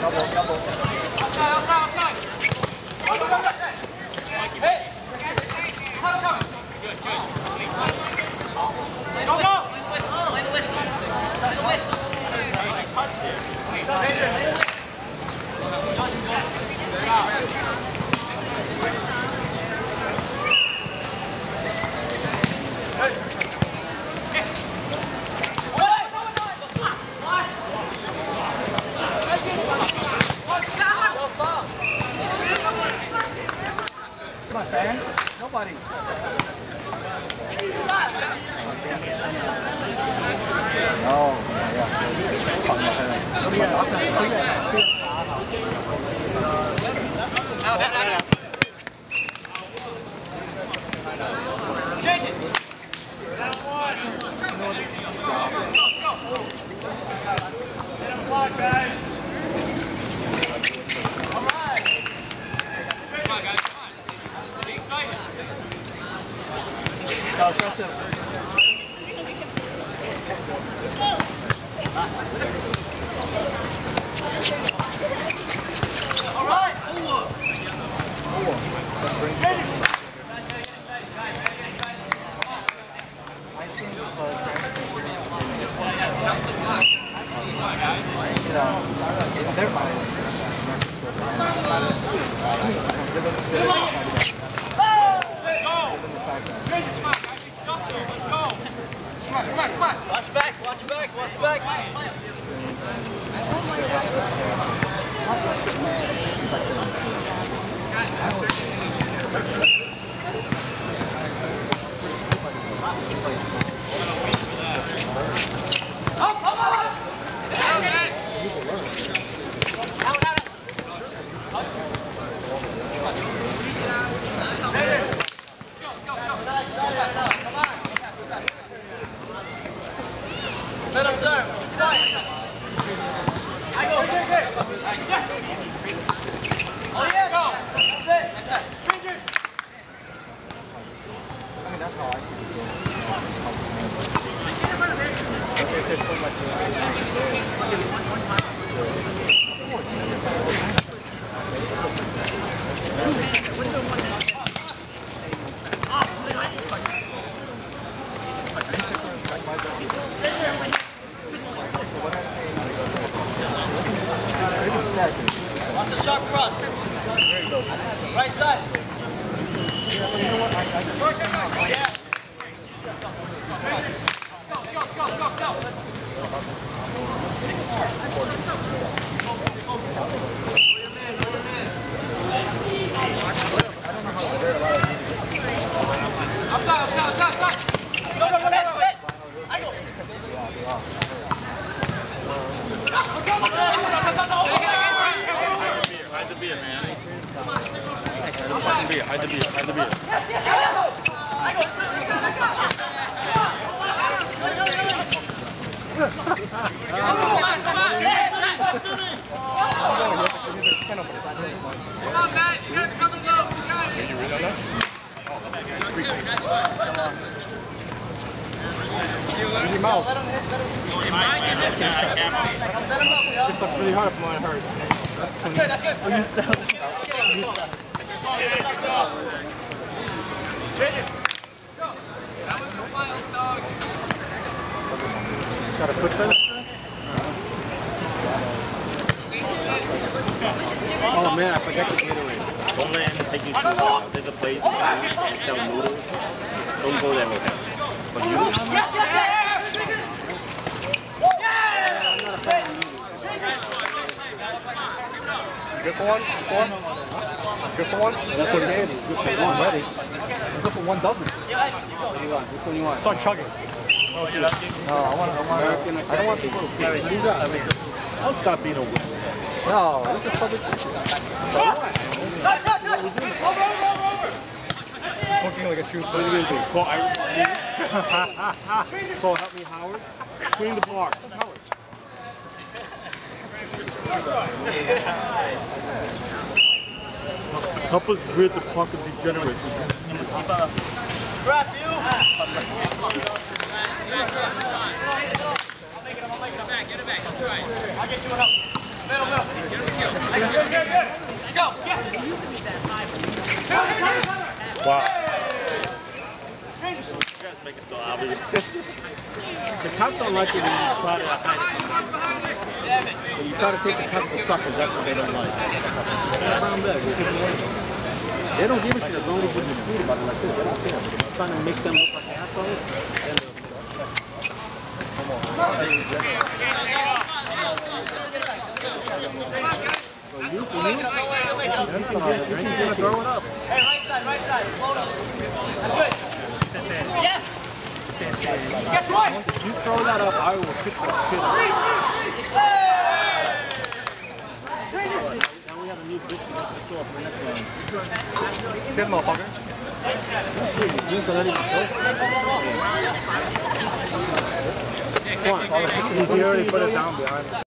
Come on, fan. Nobody. Oh, Change it. Guys. All right. Come on, guys. Come on. Be excited. All right. Come on. Watch your back. Middle serve. Quiet. I go. Nice. Oh yeah. Go. That's it. That's it. Strangers. I mean, that's how I see it. There's so much. Watch the sharp cross. Right side. Yeah. Outside. Go. Set. I go. Hide the beer, man. Hide the beer. Come on, Matt. You gotta cover those. You got it. You read on that? Use your mouth. Just look really hard if mine hurts. That's good. That was a wild dog. Got a quick finish? Oh man, I forgot to get away. Don't let him take you too far. There's a place and sell noodles. Don't go there with him. But you? Yes. Good for one? Good for one? That's what it is. Good for one, ready. Good for one dozen. Which one you want? Start chugging. No, I don't want people to see it. I'll stop being a witch. No, this is public picture. So what? Looking like a true What are you going to do? Call help me, Howard. Clean the bar. That's Howard. Help us rid the park of degenerates. Grab you. I'll make it back. Get it back. That's right. I'll get you a help. Let's go. Wow. You guys make it so obvious. The cops don't like it when you try to hide it. When you try to take the cops to suckers, that's what they don't like. They don't give a shit as long as you're discreet about it like this. They don't care. But if you're trying to make them look like assholes, then they'll do that. Come on. You can throw it up. Hey, right side. Slow down. That's good. Yeah. Guess what? If you throw that up, I will kick the shit out. Now we have a new bitch to show up for the next round. Good motherfucker. You can let it go. Come on. He already put it down behind him.